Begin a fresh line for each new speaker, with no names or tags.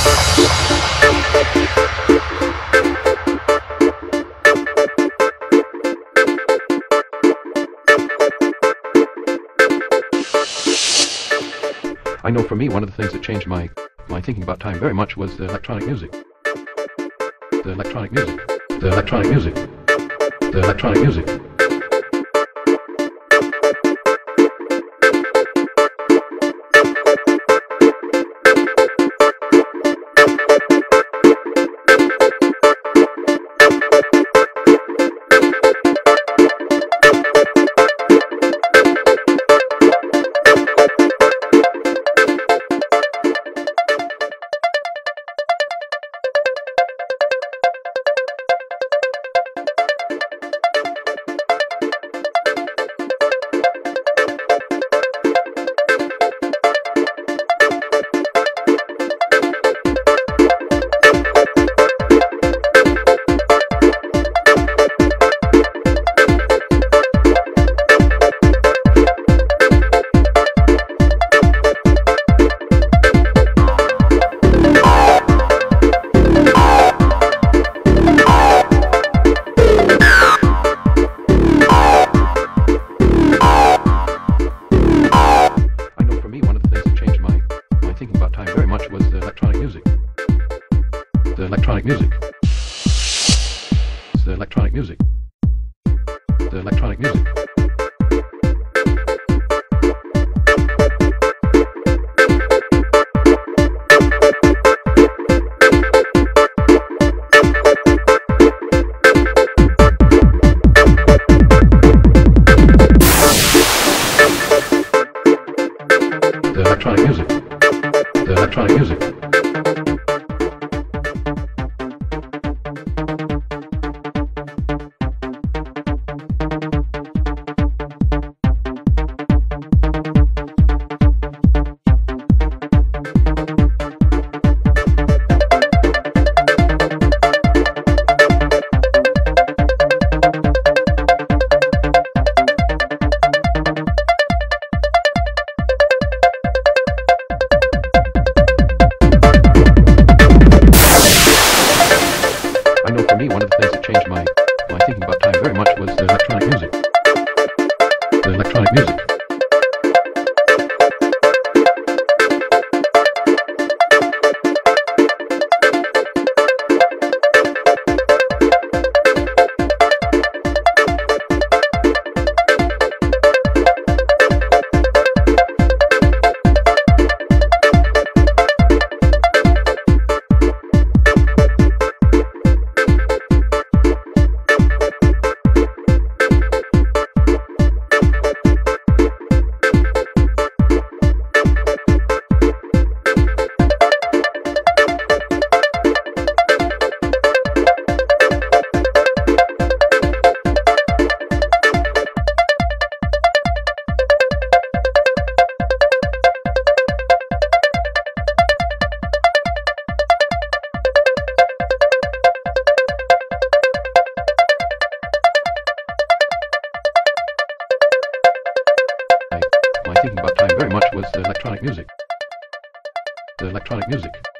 I know for me, one of the things that changed my thinking about time very much was the electronic music. The electronic music. The electronic music. The electronic music. The electronic music. It's the electronic music. The electronic music. The electronic music. The electronic music. For me, one of the things that changed my thinking about time very much was the electronic music. The electronic music. My thinking about time very much was the electronic music. The electronic music.